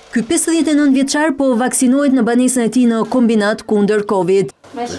Ky 59 vjeçar po vaksinohet në banesën e tij në Kombinat kundër Covid.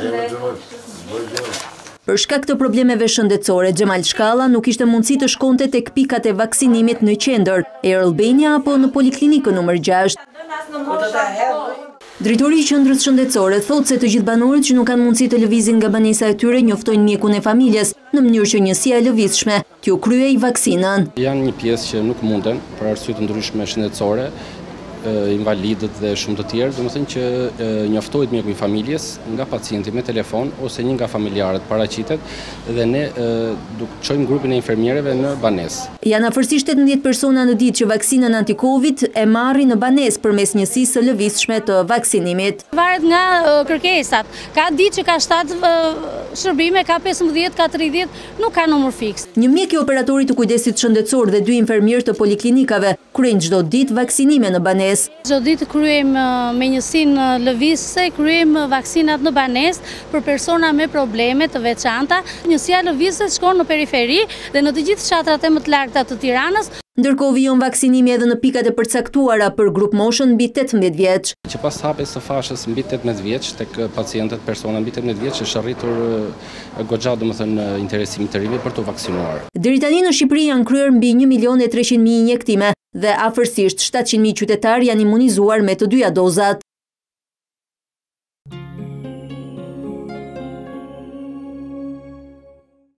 Për shkak të problemeve shëndetësore, Xhemal Shkalla nuk ishte mundësi të shkonte tek pikat e vaksinimit në qendër, Albania apo në poliklinikën nr. 6. Drejtori i qendrës shëndetësore thotë se të gjithë banorët që nuk kanë mundësi të lëvizin nga banesa e tyre njoftojnë mjekun e familjes në mënyrë që njësia e lëvizshme t'ju kryej vaksinën. Janë një pjesë që nuk munden për arsye të ndryshme shëndetësore, invalidët dhe shumë të tjerë, domethënë që njoftohet mjeku i familjes nga pacienti me telefon ose një nga familjarët paraqitet dhe ne çojmë grupin e infermierëve në banesë. Janë afërsisht 18 persona në ditë që vaksinën anti-Covid e marrin në banesë përmes njësisë së lëvizshme të vaksinimit. Varet nga kërkesat. Ka ditë që ka 7 shërbime, ka 15, ka 30, nuk ka numër fiks. Një mjek i operatorit të kujdesit shëndetësor dhe 2 infermierë të poliklinikave kryejnë çdo ditë vaksinime në banesë. Çdo ditë kryejmë me njësinë lëvizëse, kryejmë vaksinat në banesë për persona me probleme të veçanta. Njësia lëvizëse shkon në periferi dhe në të gjithë fshatrat e më të largëta të Tiranës. Ndërkohë vijon vaksinimi edhe në pikat e përcaktuara për grup moshën mbi 18 vjeç. Që pas hapjes së fashës mbi 18 vjeç tek pacientët persona mbi 18 vjeç është arritur goxha domethënë interesimi të rinj për të vaksinuar. Deri tani në Shqipëri janë kryer mbi 1.300.000 injektime dhe afërsisht 700.000 qytetarë janë imunizuar me të dyja dozat.